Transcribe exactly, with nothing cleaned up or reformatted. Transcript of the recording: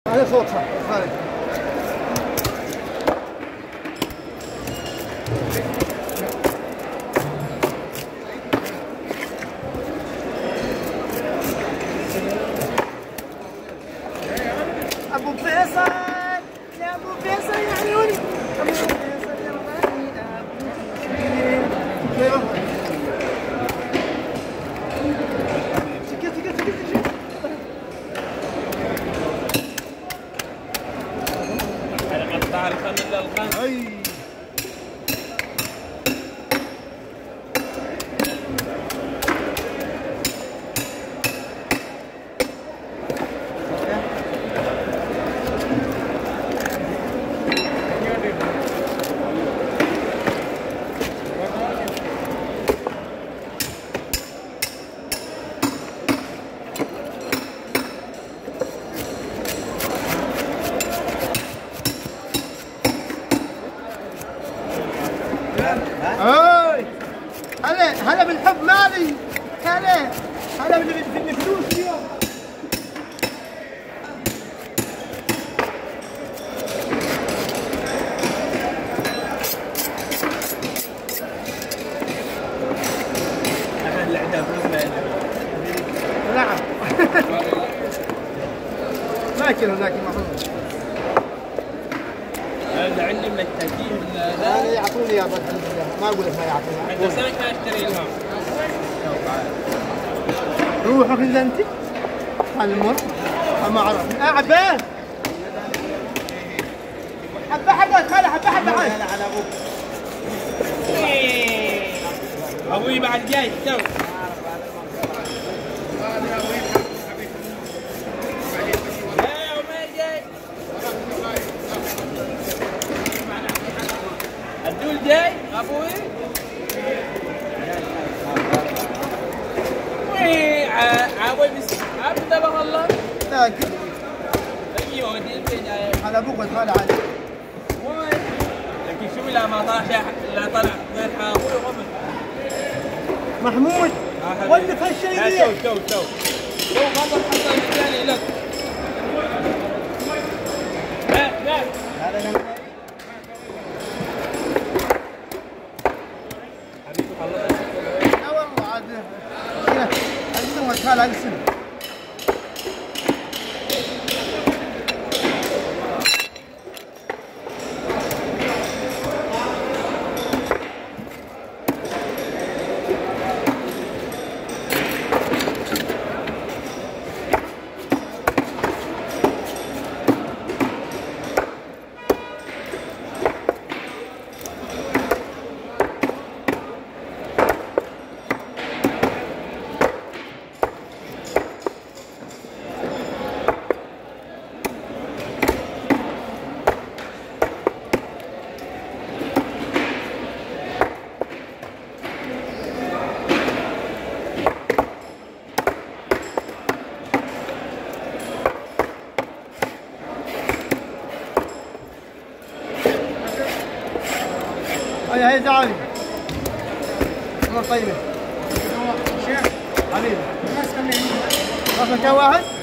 هذا صوتها خالد. ابو فيصل يا ابو فيصل يا عيوني ابو فيصل يا رباني ابو سكت سكت سكت سكت. على قطع الخن للخن. اي هاي هلا هلا بالحب مالي. هلا هلا بالفلوس اليوم. احنا اللي عندنا فلوس ما عندنا. نعم. ما كانوا هناك المفروض. اللي عندي من التهجين لا يعطوني يا الحمد لله. ما اقول لك ما يعطوني. انت سنك ما اشتري لهم. روحك الا انت. المر ما عرفت. عباس حبه حبه خالي حبه حبه عاد. لا على ابوك. ابوي بعد جاي تو. الدول جاي ابوي. وي عاوي بس عبد والله. لكن ايوه ودي فين جاي على ابوك وخالي علي. وين لكن شو لا ما طلع لا طلع غير ابوي وامي. محمود ولف هالشيء ذي. تو تو تو تو غلط حصل الثاني لك. لا لا هذا انا حبيبي خلص. لا والله عاد عزيزهم الخال هذه السنه. هيا هيا تعالي. والله طيبة. شيخ حبيبي. ماسك مين؟ ماسك واحد؟